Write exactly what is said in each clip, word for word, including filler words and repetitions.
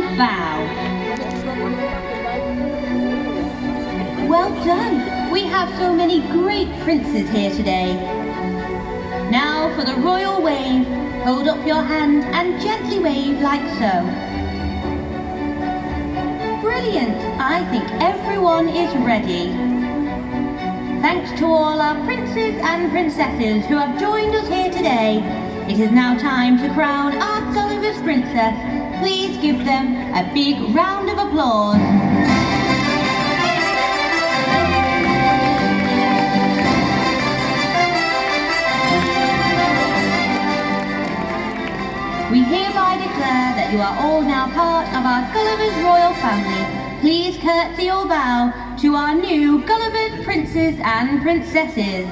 bow. Well done! We have so many great princes here today. Now for the royal wave. Hold up your hand and gently wave like so. Brilliant! I think everyone is ready. Thanks to all our princes and princesses who have joined us here today. It is now time to crown our Gulliver's princess. Please give them a big round of applause. We hereby declare that you are all now part of our Gulliver's royal family. Please curtsy or bow to our new Gulliver's princes and princesses.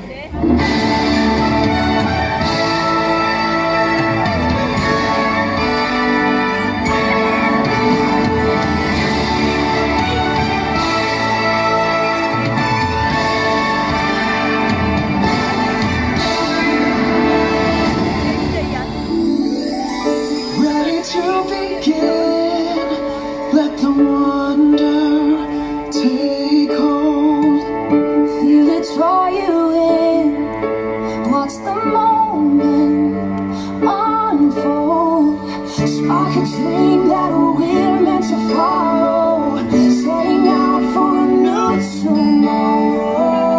To begin, let the wonder take hold. Feel it draw you in. Watch the moment unfold. Spark a dream that we're meant to follow. Setting out for a new tomorrow.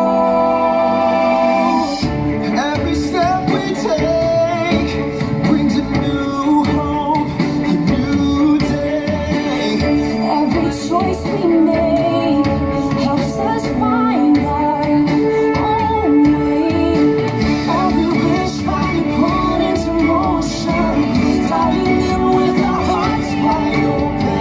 Every step we take brings a new hope. Choice we make helps us find our own way. Every wish finally put into motion, diving in with our hearts wide open.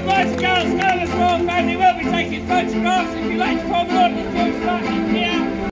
boys and girls, Gulliver's royal family will be taking photographs. If you'd like to form an audience,